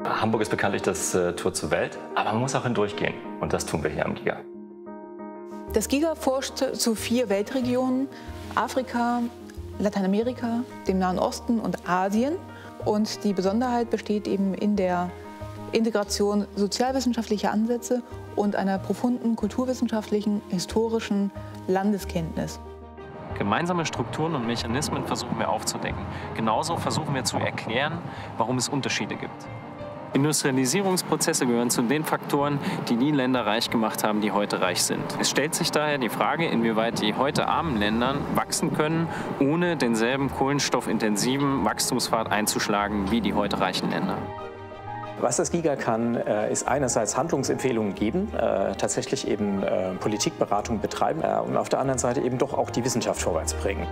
Hamburg ist bekanntlich das Tor zur Welt, aber man muss auch hindurchgehen. Und das tun wir hier am GIGA. Das GIGA forscht zu 4 Weltregionen: Afrika, Lateinamerika, dem Nahen Osten und Asien. Und die Besonderheit besteht eben in der Integration sozialwissenschaftlicher Ansätze und einer profunden kulturwissenschaftlichen, historischen Landeskenntnis. Gemeinsame Strukturen und Mechanismen versuchen wir aufzudecken. Genauso versuchen wir zu erklären, warum es Unterschiede gibt. Industrialisierungsprozesse gehören zu den Faktoren, die die Länder reich gemacht haben, die heute reich sind. Es stellt sich daher die Frage, inwieweit die heute armen Länder wachsen können, ohne denselben kohlenstoffintensiven Wachstumspfad einzuschlagen wie die heute reichen Länder. Was das GIGA kann, ist einerseits Handlungsempfehlungen geben, tatsächlich eben Politikberatung betreiben und auf der anderen Seite eben doch auch die Wissenschaft vorwärts bringen.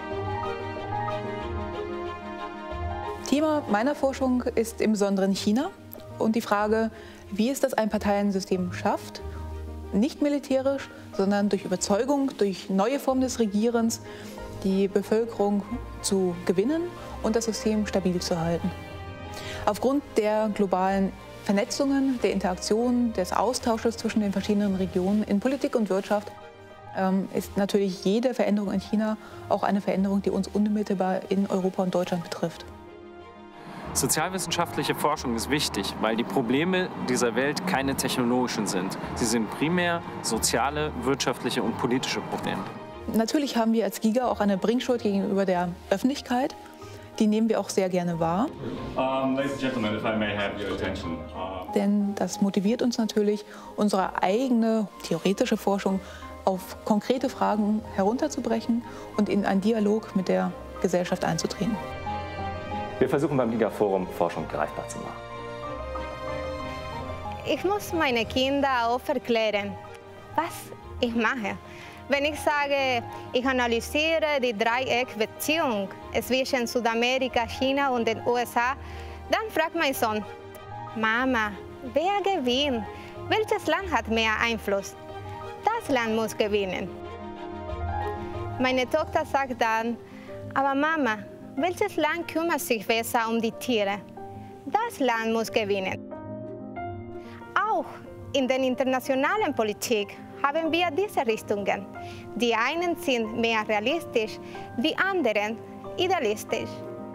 Thema meiner Forschung ist im Besonderen China und die Frage, wie es das Einparteiensystem schafft, nicht militärisch, sondern durch Überzeugung, durch neue Formen des Regierens, die Bevölkerung zu gewinnen und das System stabil zu halten. Aufgrund der globalen Vernetzungen, der Interaktion, des Austausches zwischen den verschiedenen Regionen in Politik und Wirtschaft ist natürlich jede Veränderung in China auch eine Veränderung, die uns unmittelbar in Europa und Deutschland betrifft. Sozialwissenschaftliche Forschung ist wichtig, weil die Probleme dieser Welt keine technologischen sind. Sie sind primär soziale, wirtschaftliche und politische Probleme. Natürlich haben wir als GIGA auch eine Bringschuld gegenüber der Öffentlichkeit. Die nehmen wir auch sehr gerne wahr. Ladies and gentlemen, if I may have your attention. Denn das motiviert uns natürlich, unsere eigene theoretische Forschung auf konkrete Fragen herunterzubrechen und in einen Dialog mit der Gesellschaft einzutreten. Wir versuchen beim GIGA-Forum Forschung greifbar zu machen. Ich muss meine Kinder auch erklären, was ich mache. Wenn ich sage, ich analysiere die Dreieckbeziehung zwischen Südamerika, China und den USA, dann fragt mein Sohn, Mama, wer gewinnt? Welches Land hat mehr Einfluss? Das Land muss gewinnen. Meine Tochter sagt dann, aber Mama, welches Land kümmert sich besser um die Tiere? Das Land muss gewinnen. Auch in der internationalen Politik haben wir diese Richtungen. Die einen sind mehr realistisch, die anderen idealistisch.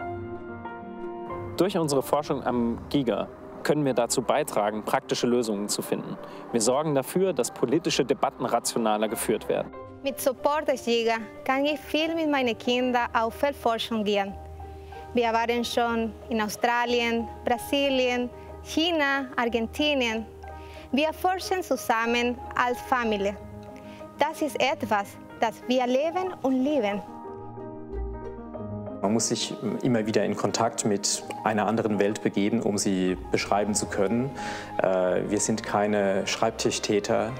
Durch unsere Forschung am GIGA können wir dazu beitragen, praktische Lösungen zu finden. Wir sorgen dafür, dass politische Debatten rationaler geführt werden. Mit Support des GIGA kann ich viel mit meinen Kindern auf Feldforschung gehen. Wir waren schon in Australien, Brasilien, China, Argentinien. Wir forschen zusammen als Familie. Das ist etwas, das wir leben und lieben. Man muss sich immer wieder in Kontakt mit einer anderen Welt begeben, um sie beschreiben zu können. Wir sind keine Schreibtischtäter.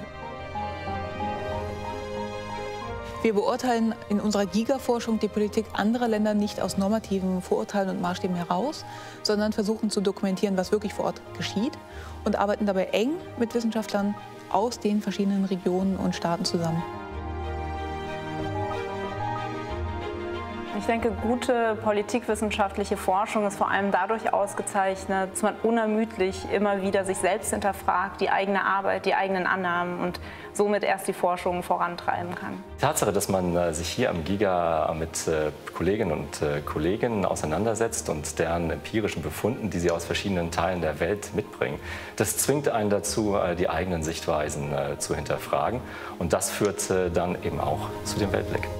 Wir beurteilen in unserer GIGA-Forschung die Politik anderer Länder nicht aus normativen Vorurteilen und Maßstäben heraus, sondern versuchen zu dokumentieren, was wirklich vor Ort geschieht und arbeiten dabei eng mit Wissenschaftlern aus den verschiedenen Regionen und Staaten zusammen. Ich denke, gute politikwissenschaftliche Forschung ist vor allem dadurch ausgezeichnet, dass man unermüdlich immer wieder sich selbst hinterfragt, die eigene Arbeit, die eigenen Annahmen und somit erst die Forschung vorantreiben kann. Die Tatsache, dass man sich hier am GIGA mit Kolleginnen und Kollegen auseinandersetzt und deren empirischen Befunden, die sie aus verschiedenen Teilen der Welt mitbringen, das zwingt einen dazu, die eigenen Sichtweisen zu hinterfragen. Und das führt dann eben auch zu dem Weltblick.